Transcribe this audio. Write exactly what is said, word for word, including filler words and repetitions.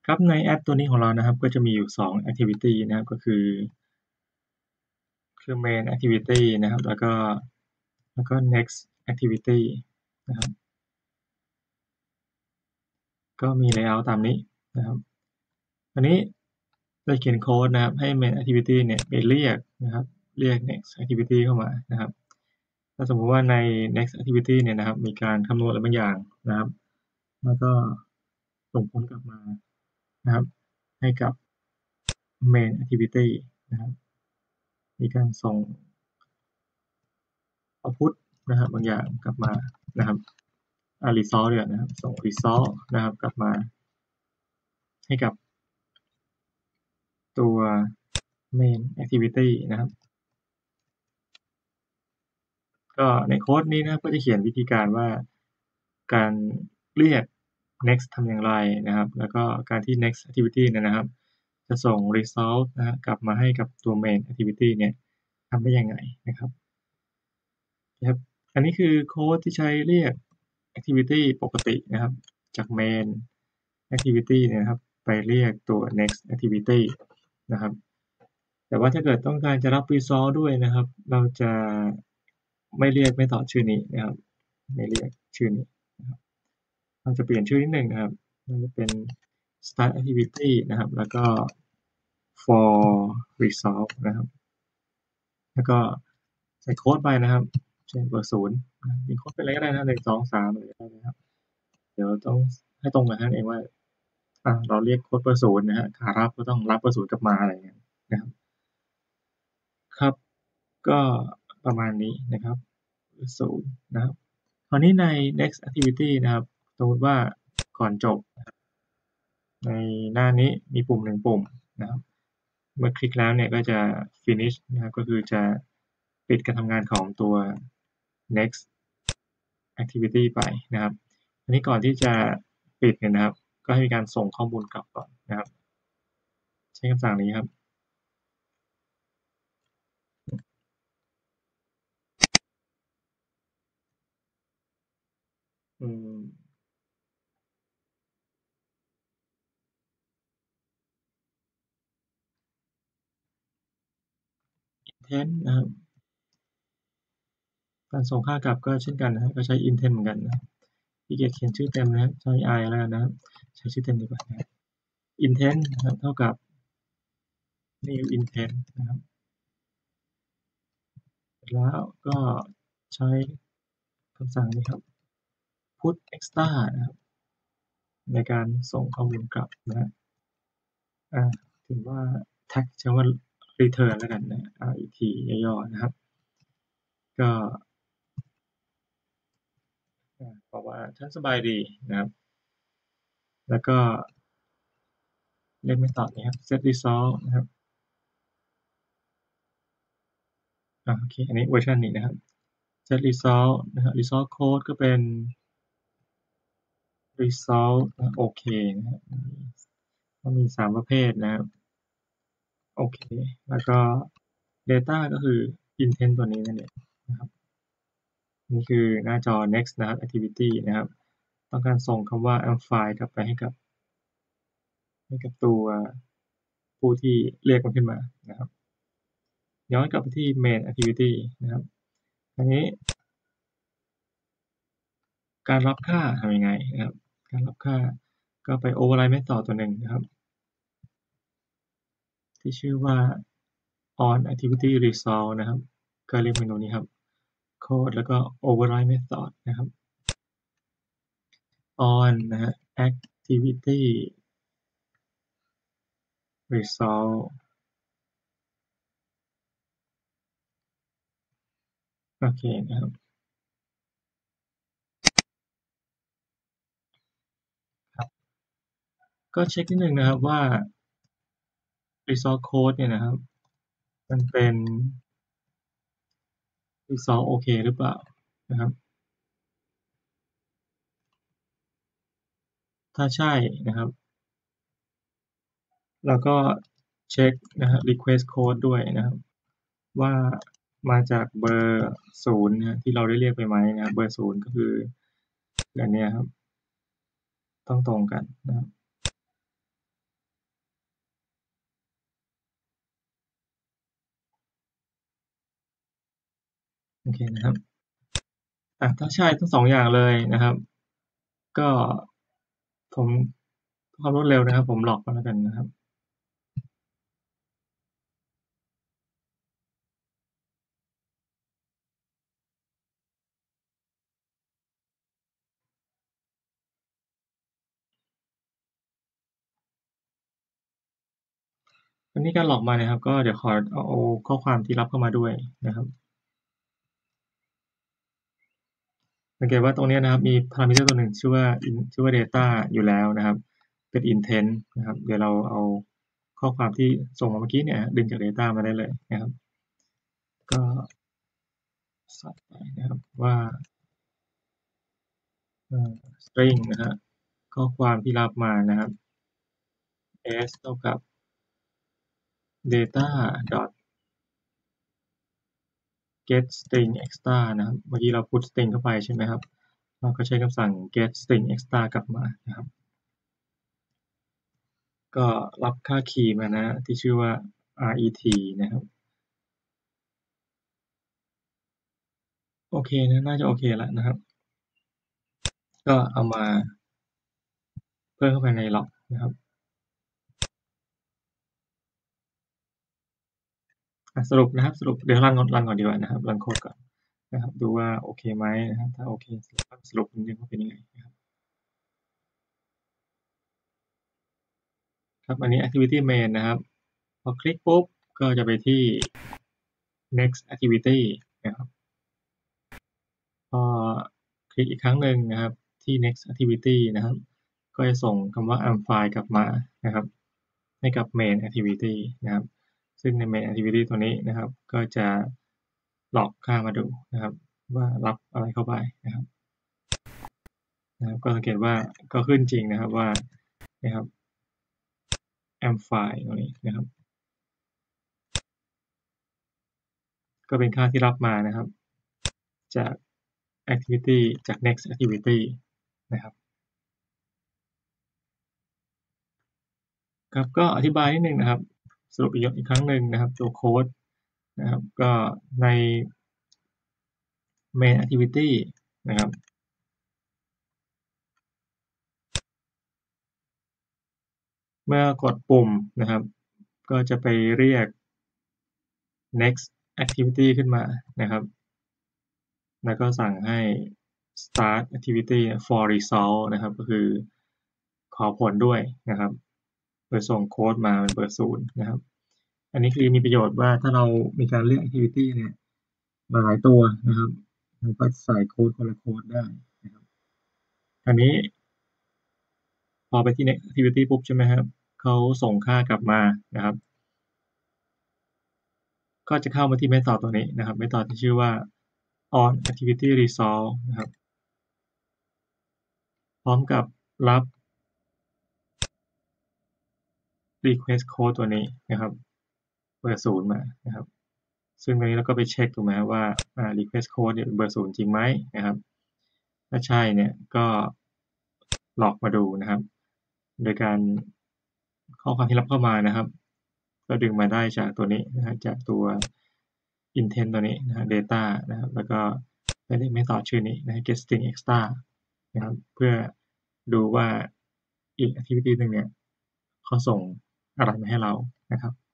ครับในแอปตัวนี้ของเรานะครับก็จะมีอยู่สอง activity นะครับก็คือคือ main activity นะครับแล้วก็แล้วก็ next activity นะครับก็มี layout ตามนี้นะครับอันนี้เราเขียนโค้ดนะครับให้ main activity เนี่ยไปเรียกนะครับเรียก next activity เข้ามานะครับถ้าสมมุติว่าใน next activity เนี่ยนะครับมีการคำนวณอะไรบางอย่างนะครับแล้วก็ส่งผลกลับมานะครับให้กับ main activity นะครับมีการส่ง output นะครับบางอย่างกลับมานะครับอ่า result ดีกว่านะครับส่ง result นะครับกลับมาให้กับตัว main activity นะครับก็ในโค้ดนี้นะครับก็จะเขียนวิธีการว่าการเรียก next ทำอย่างไรนะครับแล้วก็การที่ next activity เนี่ยนะครับจะส่ง result นะฮะกลับมาให้กับตัว main activity เนี่ยทำได้ยังไงนะครับนะครับอันนี้คือโค้ดที่ใช้เรียก activity ปกตินะครับจาก main activity เนี่ยนะครับไปเรียกตัว next activity นะครับแต่ว่าถ้าเกิดต้องการจะรับ result ด้วยนะครับเราจะไม่เรียกไม่ต่อชื่อนี้นะครับไม่เรียกชื่อนี้นะครับเราจะเปลี่ยนชื่อนิดหนึ่งนะครับมันจะเป็น start activity นะครับแล้วก็ for result นะครับแล้วก็ใส่โค้ดไปนะครับเช่นเบอร์ศูนย์มีโค้ดเป็นอะไรก็ได้นะหนึ่งสองสามอะไรก็ได้นะครับเดี๋ยวต้องให้ตรงกับท่านเองว่าอ่าเราเรียกโค้ดเบอร์ศูนย์นะฮะขารับก็ต้องรับเบอร์ศูนย์กลับมาอะไรอย่างเงี้ยนะครับครับก็ประมาณนี้นะครับศูนย์นะครับคราวนี้ใน next activity นะครับสมมติว่าก่อนจบในหน้านี้มีปุ่มหนึ่งปุ่มนะครับเมื่อคลิกแล้วเนี่ยก็จะ finish นะครับก็คือจะปิดการทำงานของตัว next activity ไปนะครับอันนี้ก่อนที่จะปิดเนี่ยนะครับก็ให้มีการส่งข้อมูลกลับก่อนนะครับใช้คำสั่งนี้ครับอืม intent นะครับการส่งค่ากลับก็เช่นกันนะครับก็ใช้ intent เหมือนกันนะขี้เกียจเขียนชื่อเต็มนะครับใช้ i แล้วกันนะครับใช้ชื่อเต็มดีกว่านะครับ intent นะครับเท่ากับ new intent นะครับแล้วก็ใช้คำสั่งนี้ครับ put extra นะครับในการส่งข้อมูลกลับนะฮะอ่าถึงว่า tag ใช้ว่า return แล้วกันนะ ret ย่อๆนะครับก็บอกว่าฉันสบายดีนะครับแล้วก็เรียก method นี้ครับ set result นะครับอ่าโอเคอันนี้เวอร์ชันนี้นะครับ set result นะครับ result code ก็เป็น result โอเคนะครับก็มีสามประเภทนะครับโอเคแล้วก็ data ก็คือ intent ตัวนี้นั่นเองนะครับนี่คือหน้าจอ next นะครับ activity นะครับต้องการส่งคำว่า amplify กลับไปให้กับให้กับตัวผู้ที่เรียกมันขึ้นมานะครับย้อนกลับไปที่ main activity นะครับอันนี้การรับค่าทำยังไงนะครับการรับค่าก็ไป override method ตัวหนึ่งนะครับที่ชื่อว่า on activity result นะครับก็เรียกเมนูนี้ครับ code แล้วก็ override method นะครับ on นะฮะ activity result โอเคนะครับครับก็เช็คนิดนึงนะครับว่า result code เนี่ยนะครับมันเป็น result โอเคหรือเปล่านะครับถ้าใช่นะครับเราก็เช็คนะฮะ request code ด้วยนะครับว่ามาจากเบอร์ศูนย์นะที่เราได้เรียกไปไหมนะครับเบอร์ศูนย์ก็คืออันนี้ครับต้องตรงกันนะครับโอเคนะครับอ่ะถ้าใช่ทั้งสองอย่างเลยนะครับก็ผมความรวดเร็วนะครับผมหลอกมาแล้วกันนะครับวันนี้การหลอกมานะครับก็เดี๋ยวขอเอาข้อความที่รับเข้ามาด้วยนะครับสังเกตว่าตรงนี้นะครับมี parameter ตัวหนึ่งชื่อว่า in ชื่อว่า data อยู่แล้วนะครับเป็น intent นะครับเดี๋ยวเราเอาข้อความที่ส่งมาเมื่อกี้เนี่ยดึงจาก data มาได้เลยนะครับก็ใส่ไปนะครับว่า string นะฮะข้อความที่รับมานะครับ s เท่ากับ data dot get string extra นะครับเมื่อกี้เรา put string เข้าไปใช่ไหมครับเราก็ใช้คำสั่ง get string extra กลับมานะครับก็รับค่าคีย์มานะที่ชื่อว่า ret นะครับโอเคนะน่าจะโอเคแล้วนะครับก็เอามาเพิ่มเข้าไปใน log นะครับสรุปนะครับสรุปเดี๋ยวรันก่อนรันก่อนดีกว่านะครับรันโค้ดก่อนนะครับดูว่าโอเคไหมนะครับถ้าโอเคสรุปนิดนึงว่าเป็นยังไงนะครับครับอันนี้ activity main นะครับพอคลิกปุ๊บก็จะไปที่ next activity นะครับพอคลิกอีกครั้งหนึ่งนะครับที่ next activity นะครับก็จะส่งคำว่า I'm fine กลับมานะครับให้กับ main activity นะครับซึ่งใน main activity ตัวนี้นะครับก็จะหลอกค่ามาดูนะครับว่ารับอะไรเข้าไปนะครับนะครับก็สังเกตว่าก็ขึ้นจริงนะครับว่านะครับ I'm fine ตรงนี้นะครับก็เป็นค่าที่รับมานะครับจาก activity จาก next activity นะครับครับก็อธิบายนิดนึงนะครับสรุปอีกอีกครั้งหนึ่งนะครับตัวโค้ดนะครับก็ใน main activity นะครับเมื่อกดปุ่มนะครับก็จะไปเรียก next activity ขึ้นมานะครับแล้วก็สั่งให้ start activity for result นะครับก็คือขอผลด้วยนะครับโดยส่งโค้ดมาเป็นเบอร์ศูนย์นะครับอันนี้คือมีประโยชน์ว่าถ้าเรามีการเรียก activity เนี่ยมาหลายตัวนะครับเราก็ใส่โค้ดคนละโค้ดได้นะครับอันนี้พอไปที่ next activity ปุ๊บใช่ไหมครับเขาส่งค่ากลับมานะครับก็จะเข้ามาที่ method ตัวนี้นะครับ method ที่ชื่อว่า on activity resolve นะครับพร้อมกับรับ request code ตัวนี้นะครับเบอร์ศูนย์มานะครับซึ่งตรงนี้เราก็ไปเช็คถูกไหมว่า request code เนี่ยเป็นเบอร์ศูนย์จริงไหมนะครับถ้าใช่เนี่ยก็ลอกมาดูนะครับโดยการข้อความที่รับเข้ามานะครับก็ดึงมาได้จากตัวนี้นะฮะจากตัว intent ตัวนี้นะฮะ data นะครับแล้วก็ไปเรียก method ชื่อนี้นะ get string extra นะครับเพื่อดูว่าอีก activity หนึ่งเนี่ยเขาส่งอะไรมาให้เรานะครับ